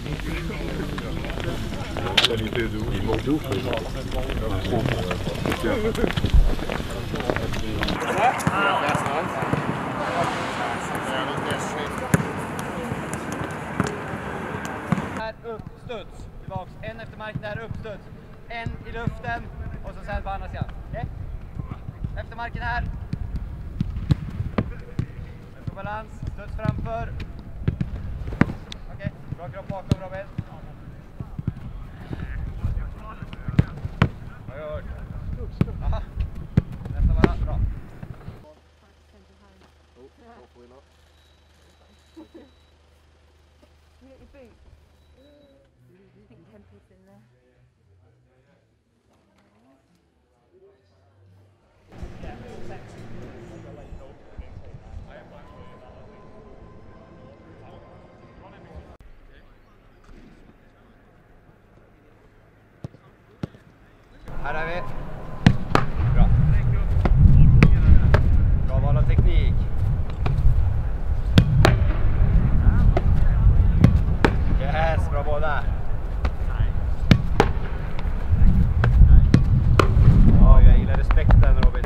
Il manque de ouf. Uppstuds. Tillbaks. En efter marken där, uppstuds. En i luften och så sen på andra sidan. Okej? Efter marken här. På balans. Studs framför. Okej. Bra kropp bakom, Robin. Bra gjort. Aha. Nästa bara. Bra. Här är vi. Bra. Bra val av teknik. Yes, bra båda. Ja, jag gillar respekten, Robin.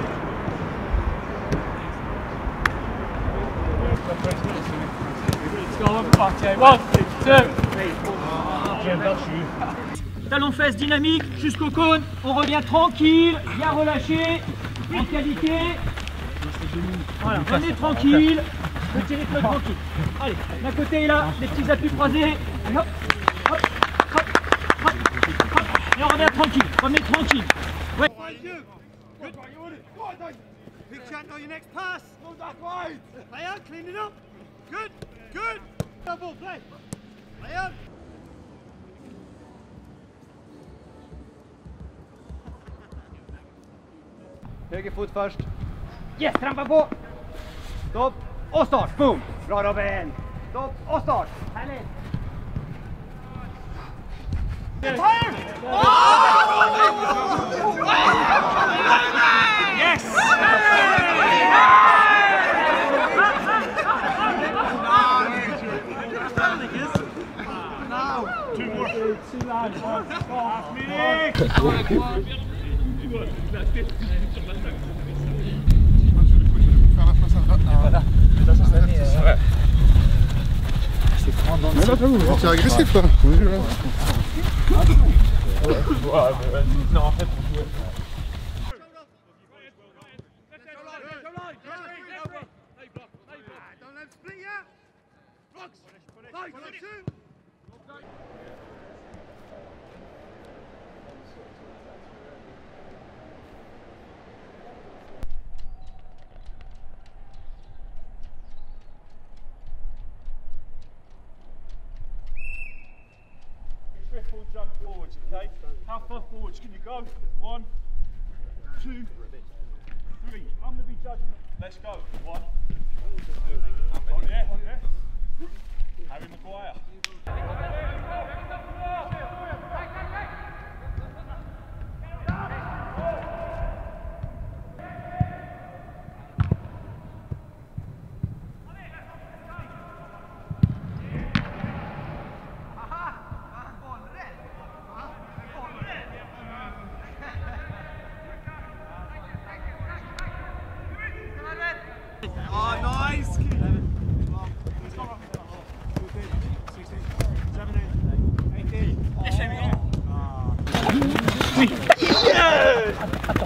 Talon-fesse dynamique jusqu'au cône, on revient tranquille, bien relâché, en qualité. Voilà, on est tranquille, petit rythme tranquille. Allez, d'un côté et là, les petits appuis croisés. Et hop, hop, hop, hop, hop. Et on revient tranquille, revenez tranquille. Ouais. Big chance on your next pass. Move that wide. Play on, clean it up. Good, good. Double play. Play on. Höger fot först. Yes, trampa på. Stopp och start. Boom. Bra Robin. Stopp och start. Härligt. Yes. Mais là, t'as c'est agressif là. Non, en fait, on jouait. Full jump forwards, okay? How far forwards can you go? 1, 2, 3. I'm going to be judging. Let's go. 1, 2. Oh yeah, oh yeah. Harry Maguire. Oh, nice! 16, 17, 18. Oui! Yeah!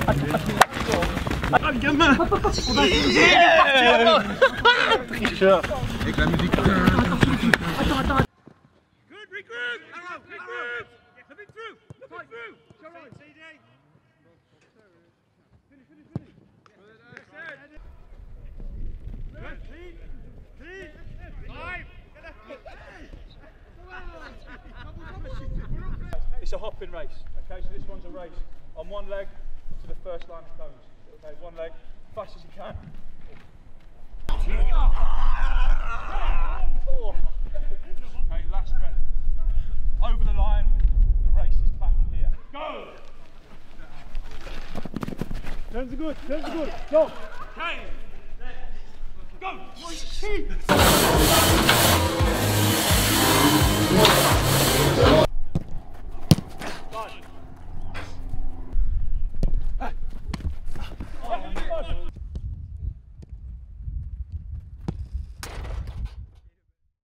Ah, le gamin! Yeah! Tricheur! Avec la musique. Good, regroup! Regroup! Looking through! Looking through! CD! It's a hopping race, okay, so this one's a race on one leg to the first line of cones, okay, one leg, fast as you can. Oh. Okay, last stretch, over the line, the race is back here. Go! Turns are good, go! Okay, go!